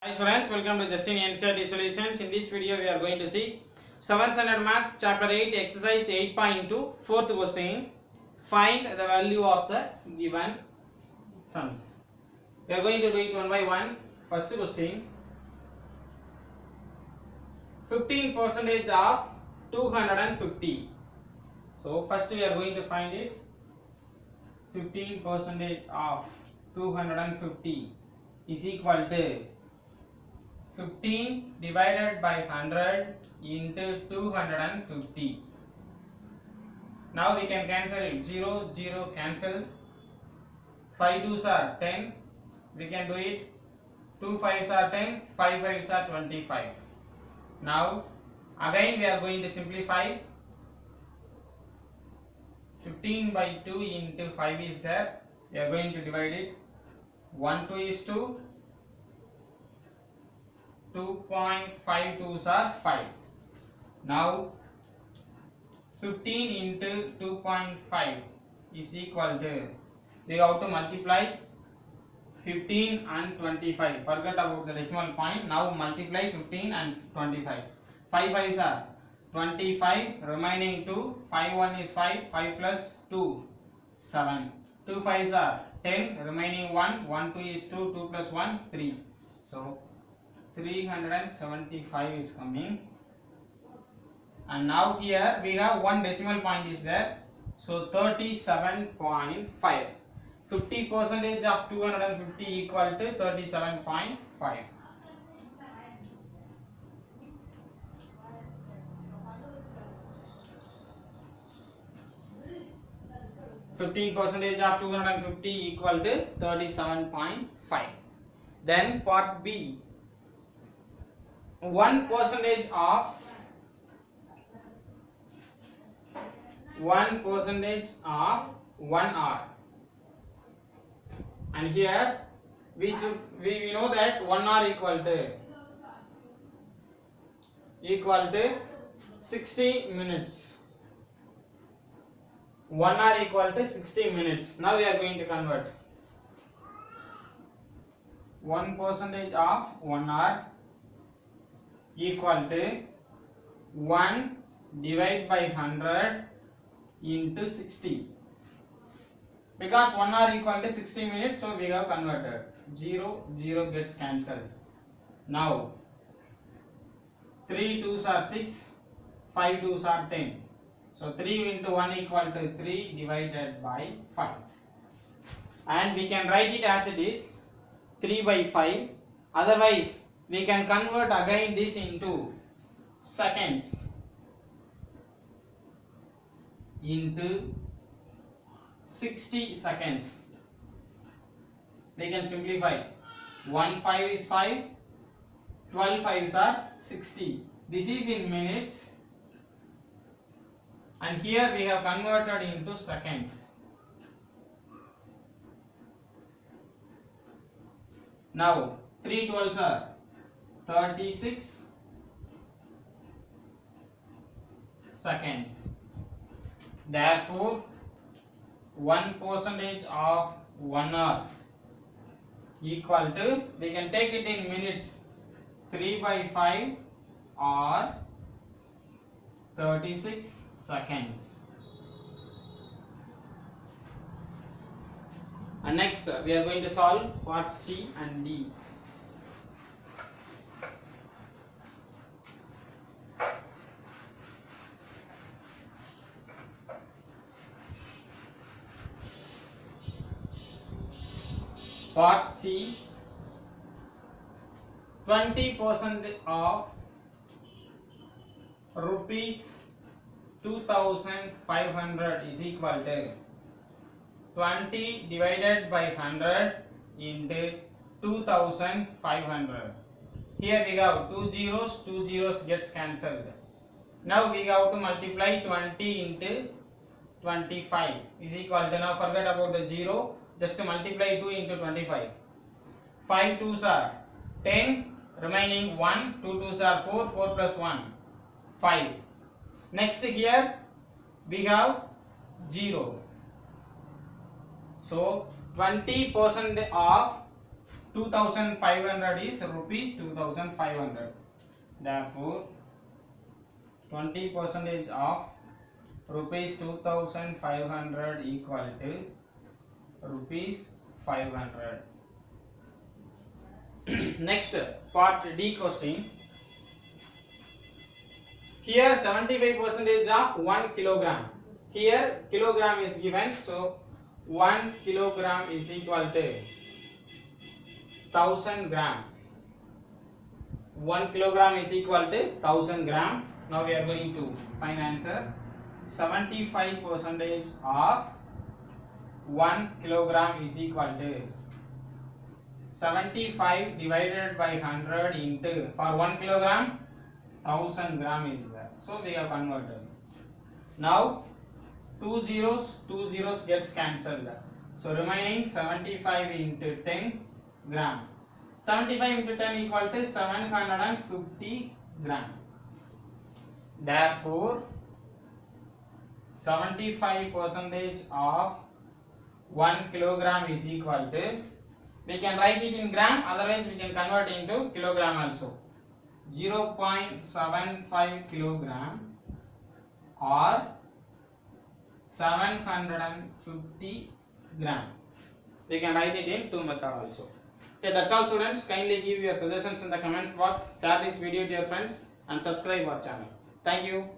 Hi students, welcome to Justin NCERT Solutions. In this video, we are going to see 7th Standard Maths Chapter 8 Exercise 8.2 4th question. Find the value of the given sums. We are going to do it one by one. First question, 15% of 250. So first we are going to find it. 15% of 250 is equal to 15 divided by 100 into 250. Now we can cancel it. 0, 0 cancel. 5 2s are 10. We can do it. 2 5s are 10. 5 5s are 25. Now again we are going to simplify. 15 by 2 into 5 is there. We are going to divide it. 1 2 is 2. 2.52s are 5. Now 15 into 2.5 is equal to, we have to multiply 15 and 25. Forget about the decimal point. Now multiply 15 and 25. 5 5s are 25, remaining 2. 5 1 is 5. 5 plus 2 7. 2 5s are 10, remaining 1. 1 2 is 2. 2 plus 1 3. So 375 is coming, and now here we have one decimal point is there, so 37.5. 50% of 250 equal to 37.5. (15% of 250 equal to 37.5). Then part B, 1% of 1 hour, and here we know that 1 hour equal to 60 minutes. 1 hour equal to 60 minutes. Now we are going to convert. 1% of 1 hour equal to 1 divided by 100 into 60. Because 1 hour equal to 60 minutes, so we have converted. 0 0 gets cancelled. Now 3 2s are 6, 5 2s are 10. So 3 into 1 equal to 3 divided by 5. And we can write it as it is, 3 by 5. Otherwise we can convert again this into seconds, into 60 seconds. We can simplify. 1 5 is 5, 12 5s are 60. This is in minutes, and here we have converted into seconds. Now 3 12s are 36 seconds. Therefore 1% of 1 hour equal to, we can take it in minutes, 3 by 5 or 36 seconds. And next we are going to solve part C and D. Part C, 20% of rupees 2500 is equal to 20 divided by 100 into 2500. Here we have 2 zeros gets cancelled. Now we have to multiply 20 into 25 is equal to, now forget about the 0, just multiply 2 into 25. 5 2s are 10, remaining 1. 2 2s are 4. 4 plus 1 5. Next here we have 0. So 20% of 2500 is rupees 2500. Therefore 20% of rupees 2500 equal to rupees 500. Next part D question. Here 75% of 1 kilogram. Here kilogram is given, so 1 kilogram is equal to 1000 gram. 1 kilogram is equal to 1000 gram. Now we are going to find answer. 75% of 1 kilogram is equal to 75 divided by 100 into, for 1 kilogram 1000 gram is there. So we have converted. Now two zeros gets cancelled. So remaining 75 into 10 gram. 75 into 10 equal to 750 gram. Therefore 75% of 1 kilogram is equal to, we can write it in gram, otherwise we can convert into kilogram also. 0.75 kilogram or 750 gram. We can write it in two methods also. Okay, that's all students. Kindly give your suggestions in the comments box, share this video to your friends and subscribe our channel. Thank you.